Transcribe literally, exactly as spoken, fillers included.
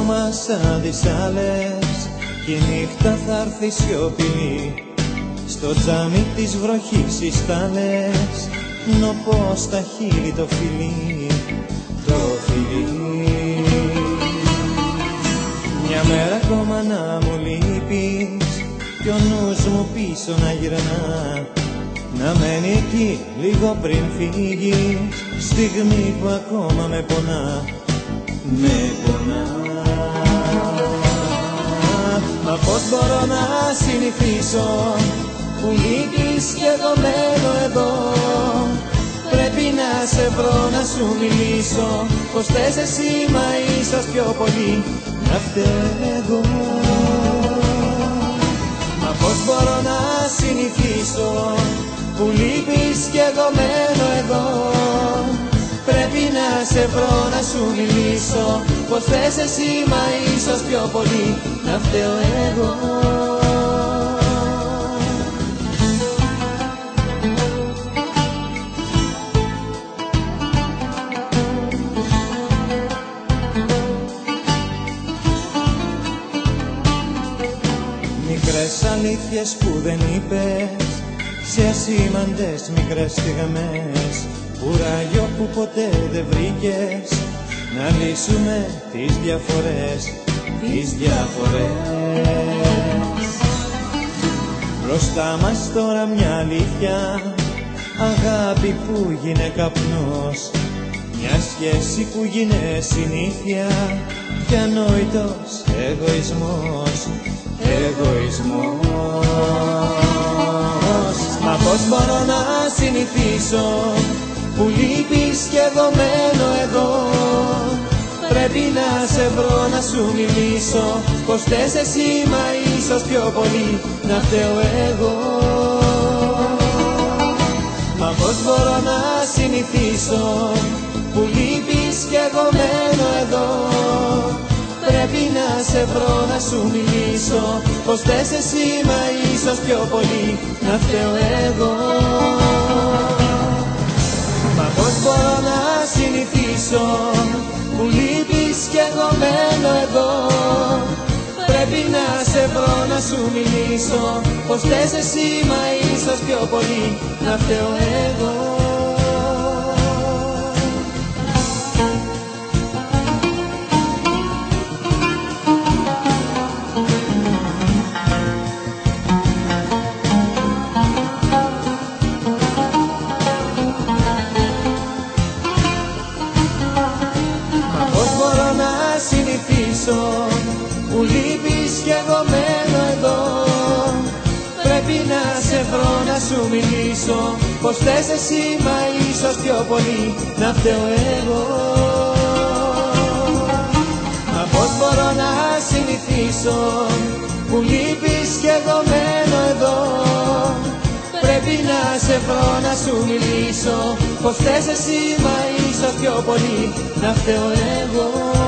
ακόμα σαν τις άλλες κι η νύχτα θα έρθει σιωπηλή. Στο τζάμι της βροχής οι στάλες νοπώ στα χείλη το φιλί, το φιλί. Μια μέρα ακόμα να μου λείπεις κι ο νους μου πίσω να γυρνά, να μένει εκεί λίγο πριν φύγεις, στιγμή που ακόμα με πονά, με πονά. Μα πώς μπορώ να συνηθίσω που λείπεις κι εγώ μένω εδώ. Πρέπει να σε βρω να σου μιλήσω, πως θες εσύ μα ίσως πιο πολύ να φταίω εγώ. Μα πώς μπορώ να συνηθίσω που λείπεις κι εγώ μένω εδώ. Πρέπει να σε βρω να σου μιλήσω, πως θες εσύ μα ίσως πιο πολύ να φταίω εγώ. Μικρές αλήθειες που δεν είπες, σε ασήμαντες μικρές στιγμές, κουράγιο που ποτέ δεν βρήκες, να λύσουμε τις διαφορές, τις διαφορές. Μπροστά μας τώρα μια αλήθεια, αγάπη που γίνε καπνός, μια σχέση που γίνε συνήθεια και ανόητος εγωισμός, εγωισμός. Μα πώς μπορώ να συνηθίσω που λείπεις κι εγώ μένω εδώ. Πρέπει να σε βρω να σου μιλήσω, πως θες εσύ μα ίσως πιο πολύ να φταίω εγώ. Μα πώς μπορώ να συνηθίσω που λείπεις κι εγώ μένω εδώ. Πρέπει να σε βρω να σου μιλήσω, πως θες εσύ μα ίσως πιο πολύ να φταίω εγώ. Μα πώς μπορώ να συνηθίσω που λείπεις κι εγώ μένω εδώ. Πρέπει να σε βρω να σου μιλήσω, πως θες εσύ μα ίσως πιο πολύ να φταίω εγώ. Που λείπεις κι εγώ μένω εδώ. Πρέπει να σε βρω να σου μιλήσω, πως θες εσύ μα ίσως πιο πολύ να φταίω εγώ. Μα πώς μπορώ να συνηθίσω που λείπεις κι εγώ μένω εδώ. Πρέπει να σε βρω να σου μιλήσω, πως θες εσύ μα ίσως πιο πολύ να φταίω εγώ.